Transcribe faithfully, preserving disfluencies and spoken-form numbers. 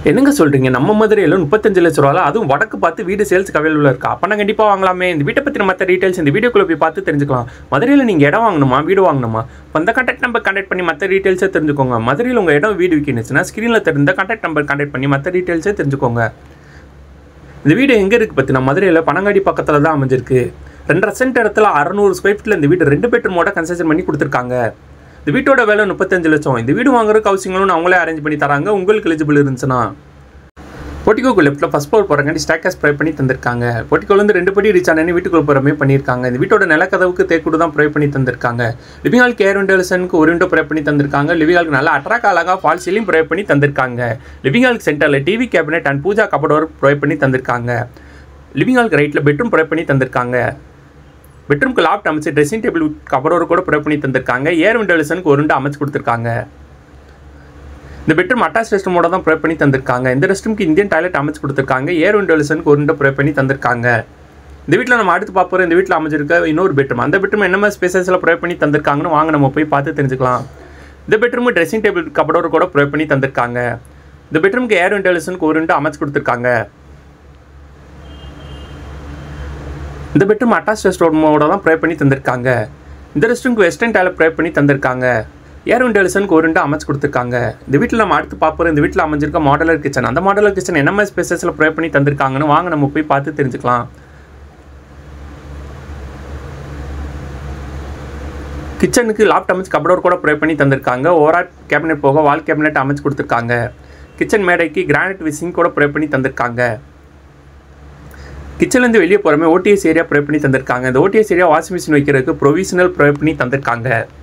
என்னங்க சொல்கிறீங்க? நம்ம மதுரையில் முப்பத்தஞ்சு லட்ச ரூபாயில் அதுவும் வடக்கு பார்த்து வீடு சேல்ஸுக்கு அவைலபிளாக இருக்கா? அப்போ கண்டிப்பாக வாங்கலாமே. இந்த வீட்டை பற்றின மற்ற டீட்டெயில்ஸ் இந்த வீடியோக்குள்ளே போய் பார்த்து தெரிஞ்சுக்கலாம். மதுரையில் நீங்கள் இடம் வாங்கணுமா, வீடு வாங்கணுமா? அந்த கான்டாக்ட் நம்பர் கான்டாக்ட் பண்ணி மற்ற டீட்டெயில்ஸை தெரிஞ்சுக்கோங்க. மதுரையில் உங்கள் இடம் வீடு விற்கினுச்சுன்னா ஸ்க்ரீனில் தெரிந்த கான்டாக்ட் நம்பர் கான்டாக்ட் பண்ணி மற்ற டீட்டெயில்ஸை தெரிஞ்சுக்கோங்க. இந்த வீடு எங்கே இருக்குது பார்த்தீங்கன்னா மதுரையில் பனங்காடி பக்கத்தில் தான் அமைஞ்சிருக்கு. ரெண்டரை சென்ட் இடத்துல அறுநூறு ஸ்கொயர் ஃபீட்டில் இந்த வீடு ரெண்டு பெட்ரூமோட கன்ஸ்ட்ரக்ஷன் பண்ணி கொடுத்துருக்காங்க. இந்த வீட்டோட விலை முப்பத்தஞ்சு லட்சம். இந்த வீடு வாங்குறதுக்கு ஹவுசிங் லோன் அவங்களே அரேஞ்ச் பண்ணி தராங்க. உங்களுக்கு எலிஜிபிள் இருந்துச்சுன்னா போர்ட்டிகோக்கு லெஃப்ட்டில் ஃபஸ்ட் ஃப்ளோர் போகிறங்காட்டி ஸ்டாக்கர்ஸ் ப்ரொவைட் பண்ணி தந்திருக்காங்க. போர்ட்டிகோலேருந்து ரெண்டு படி ரீச் ஆனே வீட்டுக்குள்ள போகிறமே பண்ணியிருக்காங்க. இந்த வீட்டோட நிலக்கதவுக்கு தேக்கூடு தான் ப்ரொவைட் பண்ணி தந்திருக்காங்க. லிவிங் ஹால் கேர் விண்டோசனுக்கு ஒரு விண்டோ ப்ரொவைட் பண்ணி தந்திருக்காங்க. லிவிங் ஹாலுக்கு நல்லா அட்ராக்ட் அழகாக ஃபால் சீலிங் ப்ரொவைட் பண்ணி தந்திருக்காங்க. லிவிங் ஹாலுக்கு சென்டரில் TV cabinet and pooja cupboard provide பண்ணி தந்திருக்காங்க. லிவிங் ஹாலுக்கு ரைட்டில் பெட்ரூம் ப்ரொவைட் பண்ணி தந்திருக்காங்க. பெட்ரூம்க்கு லாப்ட் அமைச்சு ட்ரெஸ்ஸிங் டேபிள் கபோர்ட் கூட ப்ரொவைட் பண்ணி தந்திருக்காங்க. ஏர் விண்டோசனுக்கு ஒரு விண்டோ அமைச்சு கொடுத்துருக்காங்க. இந்த பெட்ரூம் அட்டாச் ரெஸ்ட் ரூமோட தான் ப்ரொவைட் பண்ணி தந்திருக்காங்க. இந்த ரெஸ்ட் ரூமுக்கு இந்தியன் டாய்லெட் அமைச்சு கொடுத்துருக்காங்க. ஏர் விண்டோசனுக்கு ஒரு விண்டோ ப்ரொவைட் பண்ணி தந்திருக்காங்க. இந்த வீட்டில் நம்ம அடுத்து பார்ப்போம். இந்த வீட்டில் அமைஞ்சிருக்க இன்னொரு பெட்ரூம். அந்த பெட்ரூம் என்ன மாதிரி ஸ்பேசஸில் ப்ரொவைட் பண்ணி தந்திருக்காங்கன்னு வாங்க நம்ம போய் பார்த்து தெரிஞ்சுக்கலாம். இந்த பெட்ரூம் ட்ரெஸ்ஸிங் டேபிள் கபோர்ட் கூட ப்ரொவைட் பண்ணி தந்திருக்காங்க. இந்த பெட்ரூமுக்கு ஏர் விண்டோசனுக்கு ஒரு விண்டோ அமைச்சு கொடுத்துருக்காங்க. இந்த பெட்ரூம் அட்டாச் ரெஸ்ட் ரூமோட தான் ப்ரொவைட் பண்ணி தந்திருக்காங்க. இந்த ரெஸ்ட் ரூமுக்கு வெஸ்டர்ன் டாய்லெட் ப்ரொவைட் பண்ணி தந்திருக்காங்க. ஏர் விண்டோசனுக்கு ஒரு விண்டோ அமைச்சு கொடுத்துருக்காங்க. இந்த வீட்டில் நம்ம அடுத்து பார்ப்போம். இந்த வீட்டில் அமைஞ்சிருக்க மாடலர் கிச்சன். அந்த மாடலர் கிச்சன் என்ன மாதிரி ஸ்பேசஸில் ப்ரொவைட் பண்ணி தந்திருக்காங்கன்னு வாங்க நம்ம போய் பார்த்து தெரிஞ்சுக்கலாம். கிச்சனுக்கு லாப்ட் அமைச்சு கபோர்ட் கூட ப்ரொவைட் பண்ணி தந்திருக்காங்க. ஓவரால் கேபினெட் போக வால் கேபினெட் அமைச்சு கொடுத்துருக்காங்க. கிச்சன் மேடைக்கு கிரானைட் விசிங் கூட ப்ரொவைட் பண்ணி தந்திருக்காங்க. கிச்சன்லேருந்து வெளியே போகிறமே ஓடிஎஸ் ஏரியா ப்ரொவைட் பண்ணி தந்திருக்காங்க. இந்த ஓடிஎஸ் ஏரியா வாஷிங் மிஷின் வைக்கிறதுக்கு ப்ரொவிஷனல் ப்ரொவைட் பண்ணி தந்திருக்காங்க.